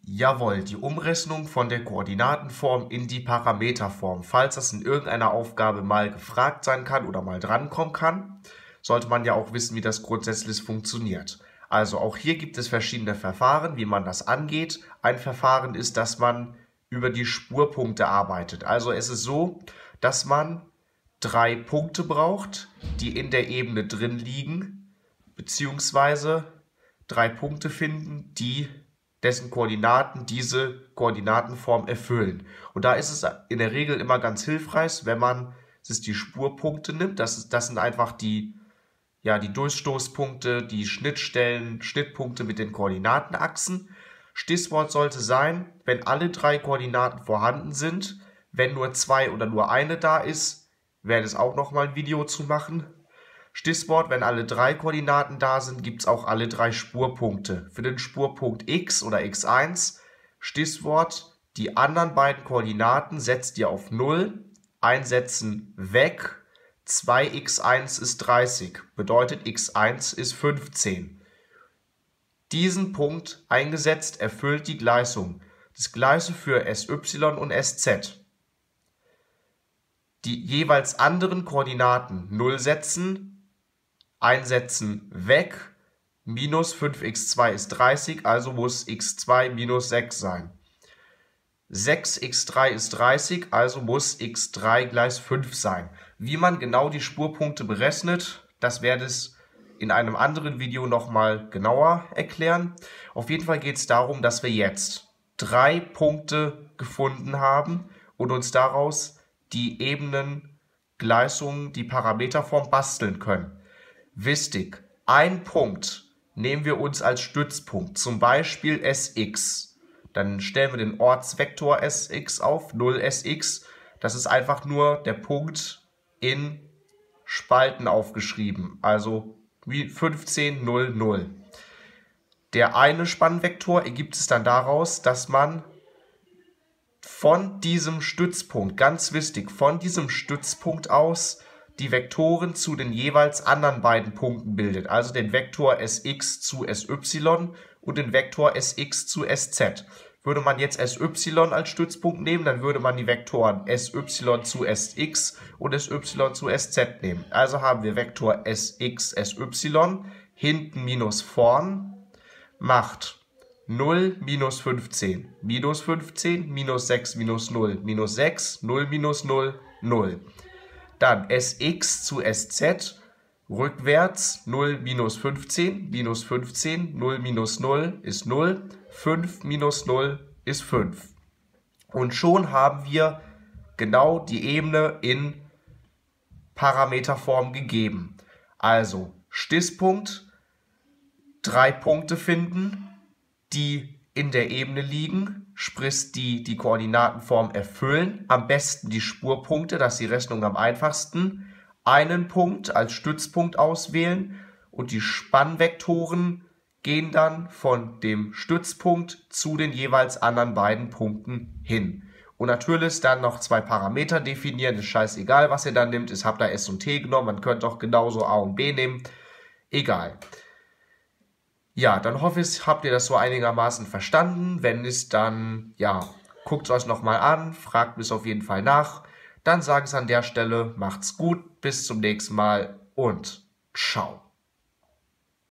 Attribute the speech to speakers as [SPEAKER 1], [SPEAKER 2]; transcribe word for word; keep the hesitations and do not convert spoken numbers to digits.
[SPEAKER 1] Jawohl, die Umrechnung von der Koordinatenform in die Parameterform. Falls das in irgendeiner Aufgabe mal gefragt sein kann oder mal drankommen kann, sollte man ja auch wissen, wie das grundsätzlich funktioniert. Also auch hier gibt es verschiedene Verfahren, wie man das angeht. Ein Verfahren ist, dass man über die Spurpunkte arbeitet. Also es ist so, dass man drei Punkte braucht, die in der Ebene drin liegen, beziehungsweise drei Punkte finden, die dessen Koordinaten diese Koordinatenform erfüllen. Und da ist es in der Regel immer ganz hilfreich, wenn man es die Spurpunkte nimmt. Das, ist, das sind einfach die, ja, die Durchstoßpunkte, die Schnittstellen, Schnittpunkte mit den Koordinatenachsen. Stichwort sollte sein, wenn alle drei Koordinaten vorhanden sind, wenn nur zwei oder nur eine da ist, werde es auch nochmal ein Video zu machen. Stichwort, wenn alle drei Koordinaten da sind, gibt es auch alle drei Spurpunkte. Für den Spurpunkt x oder x eins, Stichwort, die anderen beiden Koordinaten setzt ihr auf null, einsetzen weg, zwei x eins ist dreißig, bedeutet x eins ist fünfzehn. Diesen Punkt eingesetzt erfüllt die Gleichung. Das gleiche für S Y und S Z. Die jeweils anderen Koordinaten null setzen, einsetzen, weg, minus fünf x zwei ist dreißig, also muss x zwei minus sechs sein. sechs x drei ist dreißig, also muss x drei gleich fünf sein. Wie man genau die Spurpunkte berechnet, das werde ich in einem anderen Video nochmal genauer erklären. Auf jeden Fall geht es darum, dass wir jetzt drei Punkte gefunden haben und uns daraus die Ebenengleichungen, die Parameterform basteln können. Wichtig, ein Punkt nehmen wir uns als Stützpunkt, zum Beispiel S x. Dann stellen wir den Ortsvektor S x auf, null S x. Das ist einfach nur der Punkt in Spalten aufgeschrieben, also wie fünfzehn, null, null. Der eine Spannvektor ergibt es dann daraus, dass man von diesem Stützpunkt, ganz wichtig, von diesem Stützpunkt aus die Vektoren zu den jeweils anderen beiden Punkten bildet, also den Vektor S x zu S y und den Vektor S x zu S z. Würde man jetzt S y als Stützpunkt nehmen, dann würde man die Vektoren S y zu S x und S y zu S z nehmen. Also haben wir Vektor S x, S y, hinten minus vorn, macht null minus fünfzehn, minus fünfzehn, minus sechs minus null, minus sechs, null minus null, null. Dann S x zu S z, rückwärts null minus fünfzehn, minus fünfzehn, null minus null ist null, fünf minus null ist fünf. Und schon haben wir genau die Ebene in Parameterform gegeben. Also Stichpunkt, drei Punkte finden, die in der Ebene liegen, sprich die die Koordinatenform erfüllen, am besten die Spurpunkte, das ist die Rechnung am einfachsten, einen Punkt als Stützpunkt auswählen und die Spannvektoren gehen dann von dem Stützpunkt zu den jeweils anderen beiden Punkten hin. Und natürlich dann noch zwei Parameter definieren, ist scheißegal, was ihr dann nimmt, ich habe da S und T genommen, man könnte auch genauso A und B nehmen, egal. Ja, dann hoffe ich, habt ihr das so einigermaßen verstanden. Wenn nicht, dann, ja, guckt es euch nochmal an, fragt mich auf jeden Fall nach. Dann sage ich es an der Stelle, macht's gut, bis zum nächsten Mal und ciao.